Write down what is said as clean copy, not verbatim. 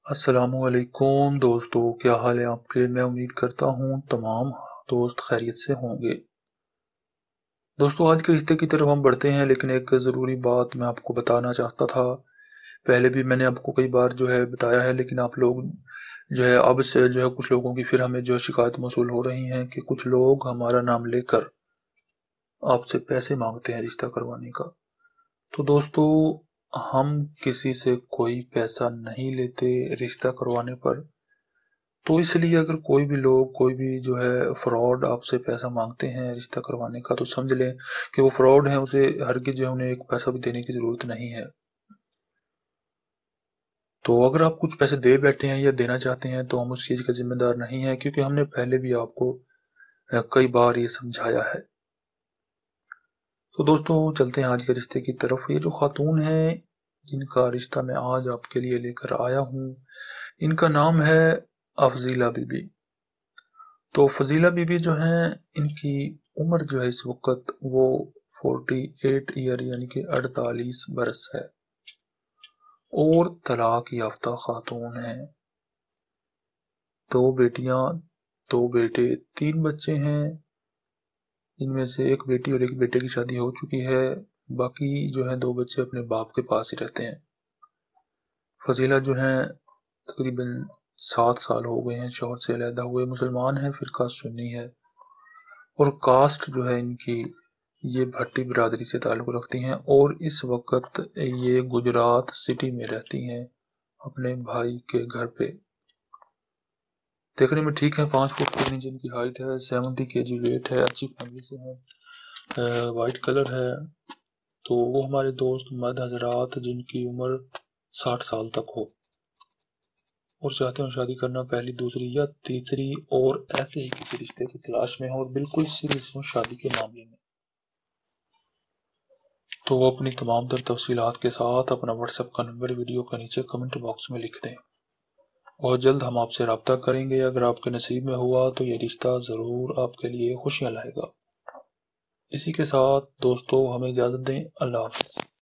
अस्सलामु अलैकुम दोस्तों, क्या हाल है आपके। मैं उम्मीद करता हूँ तमाम दोस्त खैरियत से होंगे। दोस्तों, आज के रिश्ते की तरफ हम बढ़ते हैं, लेकिन एक ज़रूरी बात मैं आपको बताना चाहता था। पहले भी मैंने आपको कई बार बताया है, लेकिन आप लोग अब से कुछ लोगों की फिर हमें शिकायत मौसूल हो रही हैं कि कुछ लोग हमारा नाम लेकर आपसे पैसे मांगते हैं रिश्ता करवाने का। तो दोस्तों, हम किसी से कोई पैसा नहीं लेते रिश्ता करवाने पर। तो इसलिए अगर कोई भी लोग कोई भी फ्रॉड आपसे पैसा मांगते हैं रिश्ता करवाने का, तो समझ लें कि वो फ्रॉड है। उसे हरगिज उन्हें एक पैसा भी देने की जरूरत नहीं है। तो अगर आप कुछ पैसे दे बैठे हैं या देना चाहते हैं, तो हम उस चीज का जिम्मेदार नहीं है, क्योंकि हमने पहले भी आपको कई बार ये समझाया है। तो दोस्तों, चलते हैं आज के रिश्ते की तरफ। ये जो खातून है जिनका रिश्ता मैं आज आपके लिए लेकर आया हूँ, इनका नाम है अफजीला बीबी। तो फजीला बीबी इनकी उम्र इस वक्त वो 48 ईयर यानी कि 48 बरस है, और तलाक याफ्ता खातून है। दो बेटियां, दो बेटे, तीन बच्चे हैं। इनमें से एक बेटी और एक बेटे की शादी हो चुकी है। बाकी दो बच्चे अपने बाप के पास ही रहते हैं। फजीला तकरीबन 7 साल हो गए हैं शौहर से अलहदा हुए। मुसलमान है, फिरका सुन्नी है, और कास्ट इनकी ये भट्टी बिरादरी से ताल्लुक़ रखती हैं, और इस वक्त ये गुजरात सिटी में रहती हैं अपने भाई के घर पे। देखने में ठीक है, 5 फुट 3 इंच इनकी हाइट है, 70 kg वेट है, अच्छी फैमिली से है, वाइट कलर है। तो वो हमारे दोस्त मर्द हजरात जिनकी उम्र 60 साल तक हो और चाहते हो शादी करना पहली दूसरी या तीसरी और ऐसे ही किसी रिश्ते की तलाश में हो और बिल्कुल सीरियस हो शादी के मामले में, तो वो अपनी तमाम तर तफसीलात के साथ अपना व्हाट्सएप का नंबर वीडियो के नीचे कमेंट बॉक्स में लिख दें। बहुत जल्द हम आपसे रब्ता करेंगे। अगर आपके नसीब में हुआ तो ये रिश्ता ज़रूर आपके लिए खुशियाँ लाएगा। इसी के साथ दोस्तों, हमें इजाज़त दें। अल्लाह हाफ़िज़।